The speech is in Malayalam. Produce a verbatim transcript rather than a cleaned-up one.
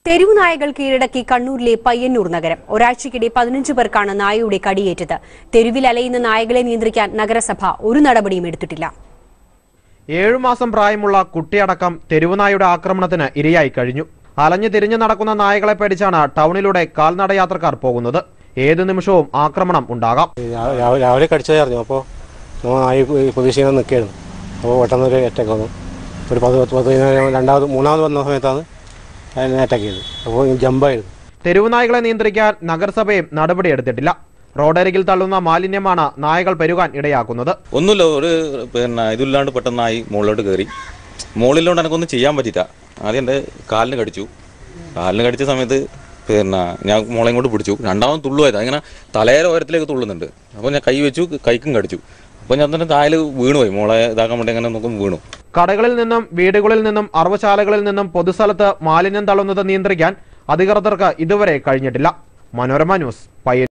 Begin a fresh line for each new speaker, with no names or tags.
തെരുവു നായകൾ കീഴടക്കി കണ്ണൂരിലെ പയ്യന്നൂർ നഗരം. ഒരാഴ്ചയ്ക്കിടെ പതിനഞ്ച് പേർക്കാണ് നായയുടെ കടിയേറ്റത്. തെരുവിൽ അലയുന്ന നായകളെ നിയന്ത്രിക്കാൻ നഗരസഭ ഒരു നടപടിയും എടുത്തിട്ടില്ല.
ഏഴു മാസം പ്രായമുള്ള കുട്ടിയടക്കം തെരുവുനായയുടെ ആക്രമണത്തിന് ഇരയായി കഴിഞ്ഞു. അലഞ്ഞു തിരിഞ്ഞു നടക്കുന്ന നായകളെ പേടിച്ചാണ് ടൗണിലൂടെ കാൽനടയാത്രക്കാർ പോകുന്നത്. ഏതു നിമിഷവും ആക്രമണം ഉണ്ടാകാം.
രാവിലെ കടിച്ചതായിരുന്നു. അപ്പോൾ പ്രതീക്ഷിക്കാൻ നിൽക്കുകയായിരുന്നു. അപ്പോൾ പെട്ടെന്ന് ഒരു അറ്റാക്ക് വന്നു. ഒരു പത്ത് പത്ത് പത്ത് രണ്ടാമത് മൂന്നാമത് വന്ന സമയത്താണ് അതിനെ അറ്റാക്ക് ചെയ്തത്. അപ്പോൾ ജമ്പായിരുന്നു.
തെരുവുനായകളെ നിയന്ത്രിക്കാൻ നഗരസഭയും നടപടിയെടുത്തിട്ടില്ല. റോഡരികിൽ തള്ളുന്ന മാലിന്യമാണ് നായകൾ പെരുകാൻ ഇടയാക്കുന്നത്.
ഒന്നുമില്ല, ഒരു പിന്നെ ഇതില്ലാണ്ട് പെട്ടെന്നായി മുകളിലോട്ട് കയറി. മുകളിലോട്ട് എനിക്കൊന്നും ചെയ്യാൻ പറ്റില്ല. ആദ്യം എൻ്റെ കാലിന് കടിച്ചു. കാലിന് കടിച്ച സമയത്ത് പിന്നെ ഞാൻ മുളയും കൊണ്ട് പിടിച്ചു. രണ്ടാമത് തുള്ളുമായത് അങ്ങനെ തലയുടെ ഓരത്തിലേക്ക് തുള്ളുന്നുണ്ട്. അപ്പോൾ ഞാൻ കൈ വെച്ചു, കൈക്കും കടിച്ചു. അപ്പോൾ ഞാൻ തന്നെ താഴെ വീണുപോയി. മുളെ ഇതാക്കാൻ വേണ്ടി അങ്ങനെ നോക്കും വീണു.
കടകളിൽ നിന്നും വീടുകളിൽ നിന്നും അറവശാലകളിൽ നിന്നും പൊതുസ്ഥലത്ത് മാലിന്യം തള്ളുന്നത് നിയന്ത്രിക്കാൻ അധികൃതർക്ക് ഇതുവരെ കഴിഞ്ഞിട്ടില്ല. മനോരമ ന്യൂസ്, പയ്യന്നൂർ.